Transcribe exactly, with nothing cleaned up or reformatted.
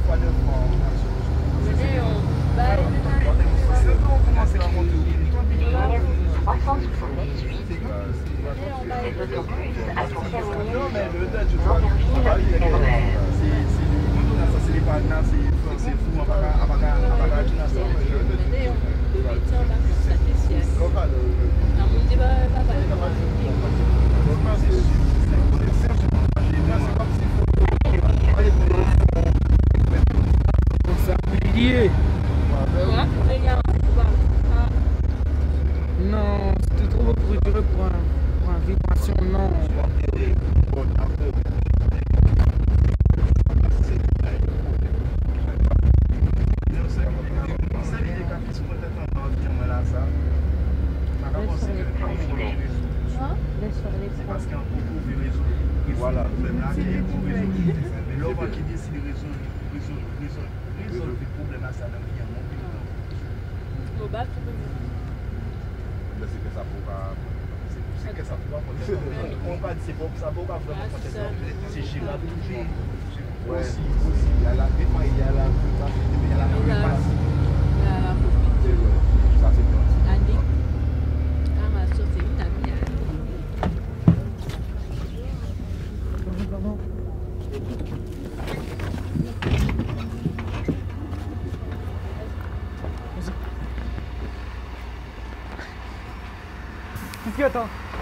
fois neuf fois. Venez, on va C'est bon, on commence à monter. trois cent soixante-dix-huit. aller. L'autobus a son terminé Non, mais le date, je dans vois. Verville R E R. C'est les partenaires, c'est fou, on va pas à tout l'instant. Venez, on peut mettre en vacances à Tessier. Non, on dit, bah, bah, bah, C'est un millier. Quoi? Regarde, ah, Non, c'était trop préféré pour un, pour un vibration, non. C'est parce qu'un concours de réseau. Voilà. Mais l'homme qui décide de résoudre le problème à ça dans le monde. au bas, tu peux Mais c'est que ça faut pas. C'est que ça faut pas. On va dire c'est pas ça faut pas vraiment contester. C'est gérable toujours. Ouais. Aussi, aussi. Il y a la il y a la il y a la préparation. la copine de Ça c'est bien. Annick. Ah, ma soeur, c'est une amie. Pardon. Qu'est-ce que attends?